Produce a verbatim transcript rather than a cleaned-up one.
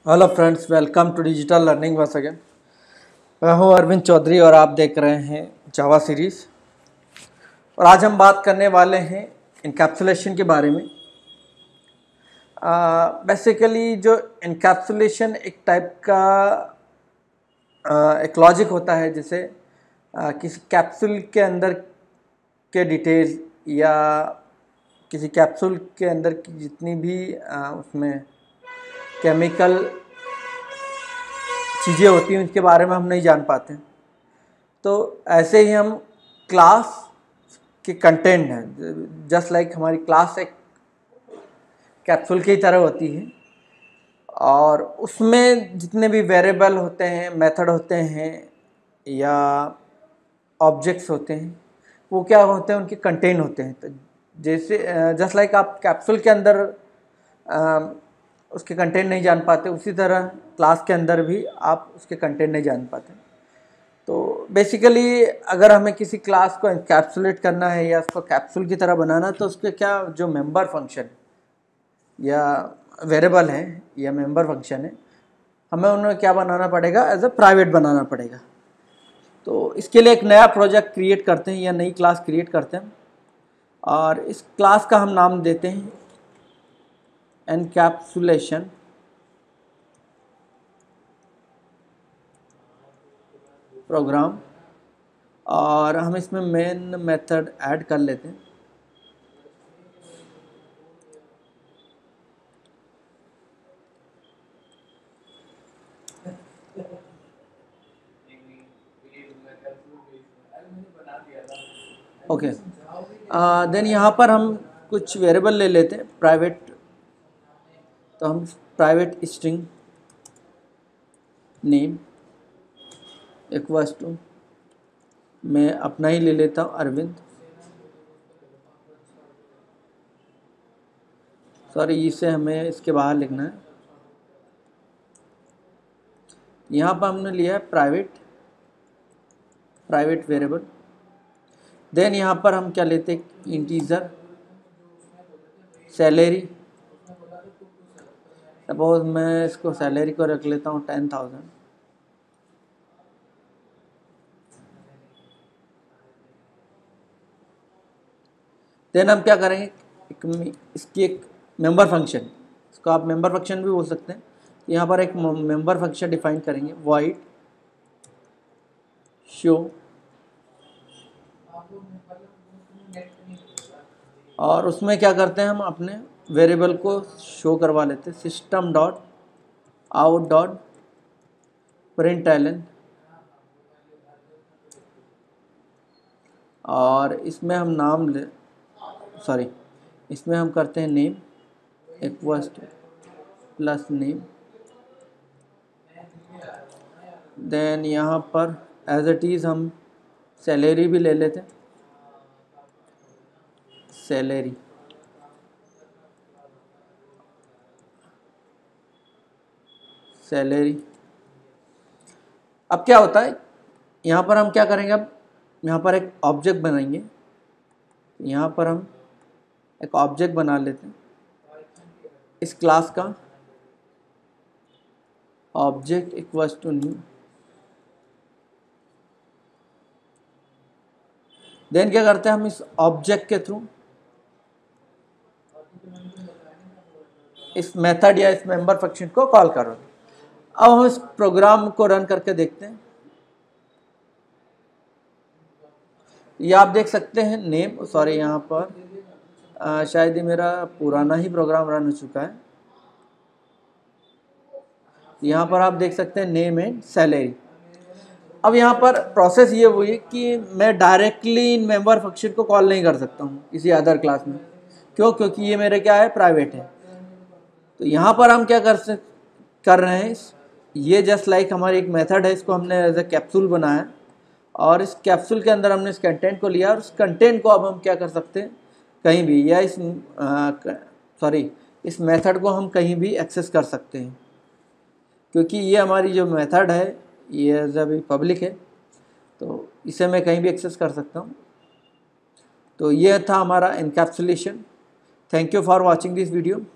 Hello friends, welcome to digital learning once again. मैं हूं अरविंद चौधरी और आप देख रहे हैं जावा सीरीज़। और आज हम बात करने वाले हैं इनकैप्सुलेशन के बारे में। बेसिकली जो इनकैप्सुलेशन एक टाइप का आ, एक लॉजिक होता है, जिसे आ, किसी कैप्सूल के अंदर के डिटेल या किसी कैप्सूल के अंदर की जितनी भी आ, उसमें केमिकल चीज़ें होती हैं उनके बारे में हम नहीं जान पाते। तो ऐसे ही हम क्लास के कंटेंट हैं, जस्ट लाइक हमारी क्लास एक कैप्सूल की तरह होती है और उसमें जितने भी वेरिएबल होते हैं, मेथड होते हैं या ऑब्जेक्ट्स होते हैं, वो क्या होते हैं, उनके कंटेंट होते हैं। तो जैसे जस्ट लाइक आप कैप्सूल के अंदर आ, उसके कंटेंट नहीं जान पाते, उसी तरह क्लास के अंदर भी आप उसके कंटेंट नहीं जान पाते। तो बेसिकली अगर हमें किसी क्लास को एनकैप्सुलेट करना है या उसको कैप्सूल की तरह बनाना, तो उसके क्या जो मेंबर फंक्शन या वेरिएबल है या मेंबर फंक्शन है, हमें उन्हें क्या बनाना पड़ेगा, एज अ प्राइवेट बनाना पड़ेगा। तो इसके लिए एक नया प्रोजेक्ट क्रिएट करते हैं या नई क्लास क्रिएट करते हैं और इस क्लास का हम नाम देते हैं एनकैप्सुलेशन। प्रोग्राम, और हम इसमें मेन मेथड ऐड कर लेते हैं। ओके, देन यहाँ पर हम कुछ वेरिएबल ले लेते हैं प्राइवेट। तो हम private string name equals to, मैं अपना ही ले लेता हूँ अरविंद, सॉरी इसे हमें इसके बाहर लिखना है। यहाँ पर हमने लिया है प्राइवेट प्राइवेट वेरिएबल। देन यहाँ पर हम क्या लेते हैं, इंटीजर सैलरी। सपोज मैं इसको सैलरी को रख लेता हूँ टेन थाउजेंड। देन हम क्या करेंगे, एक, इसकी एक मेंबर फंक्शन, इसको आप मेंबर फंक्शन भी बोल सकते हैं। यहाँ पर एक मेंबर फंक्शन डिफाइन करेंगे, वॉइड शो, और उसमें क्या करते हैं, हम अपने वेरिएबल को शो करवा लेते हैं, system dot out dot println. और इसमें हम नाम ले सॉरी इसमें हम करते हैं name equals to plus name. Then यहाँ पर एज इट इज़ हम सैलरी भी ले लेते हैं, सैलरी। सैलरी अब क्या होता है, यहाँ पर हम क्या करेंगे, अब यहाँ पर एक ऑब्जेक्ट बनाएंगे। यहाँ पर हम एक ऑब्जेक्ट बना लेते हैं, इस क्लास का object equals to new. Then क्या करते हैं, हम इस ऑब्जेक्ट के थ्रू इस मेथड या इस मेंबर फंक्शन को कॉल कर रहे हैं। अब हम इस प्रोग्राम को रन करके देखते हैं। ये आप देख सकते हैं नेम, सॉरी यहाँ पर आ, शायद ये मेरा पुराना ही प्रोग्राम रन हो चुका है। यहाँ पर आप देख सकते हैं नेम एंड सैलरी। अब यहाँ पर प्रोसेस ये हुई कि मैं डायरेक्टली इन मेंबर फंक्शन को कॉल नहीं कर सकता हूँ किसी अदर क्लास में। क्यों? क्योंकि ये मेरे क्या है, प्राइवेट है। तो यहाँ पर हम क्या कर सक कर रहे हैं, ये जस्ट लाइक हमारी एक मेथड है, इसको हमने एज ए कैप्सूल बनाया और इस कैप्सूल के अंदर हमने इस कंटेंट को लिया और उस कंटेंट को अब हम क्या कर सकते हैं, कहीं भी, या इस सॉरी इस मेथड को हम कहीं भी एक्सेस कर सकते हैं, क्योंकि ये हमारी जो मेथड है ये एज अभी पब्लिक है, तो इसे मैं कहीं भी एक्सेस कर सकता हूँ। तो ये था हमारा encapsulation. Thank you for watching this video.